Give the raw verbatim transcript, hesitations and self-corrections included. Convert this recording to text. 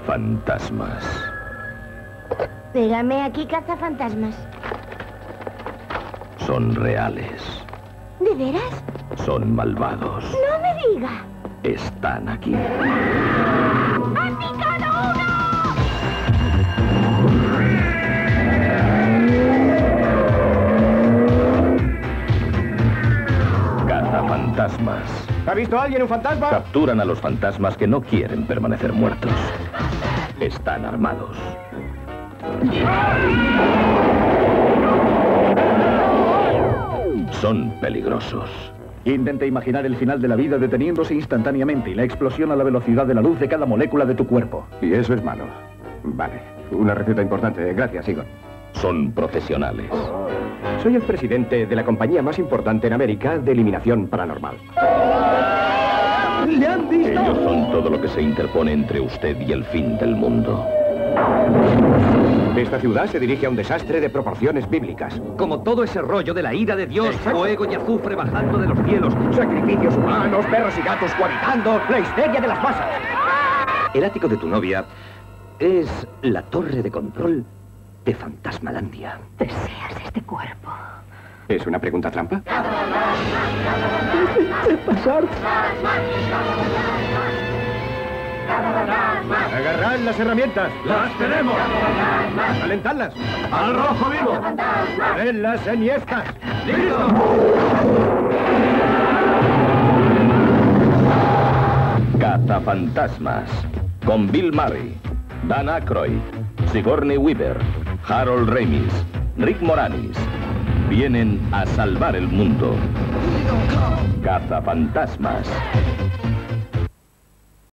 Fantasmas. Dígame, aquí cazafantasmas. Son reales. ¿De veras? Son malvados. ¡No me diga! Están aquí. ¡Ha picado uno! Cazafantasmas. ¿Ha visto alguien un fantasma? Capturan a los fantasmas que no quieren permanecer muertos. Están armados. Son peligrosos. Intenta imaginar el final de la vida deteniéndose instantáneamente y la explosión a la velocidad de la luz de cada molécula de tu cuerpo. Y eso es malo. Vale. Una receta importante. Gracias, Egon. Son profesionales. Soy el presidente de la compañía más importante en América de eliminación paranormal. ¿Le han visto? Ellos son todo lo que se interpone entre usted y el fin del mundo. Esta ciudad se dirige a un desastre de proporciones bíblicas. Como todo ese rollo de la ira de Dios, fuego y azufre bajando de los cielos. Sacrificios humanos, perros y gatos cohabitando, la histeria de las masas. El ático de tu novia es la torre de control de Fantasmalandia. Deseas este cuerpo. ¿Es una pregunta trampa? ¿Qué pasar? ¡Agarrad las herramientas! ¡Las tenemos! ¡Calentadlas! ¡Al rojo vivo! ¡En las enhiestas! ¡Listo! Cazafantasmas. Con Bill Murray, Dan Aykroyd, Sigourney Weaver, Harold Ramis, Rick Moranis. Vienen a salvar el mundo. Cazafantasmas.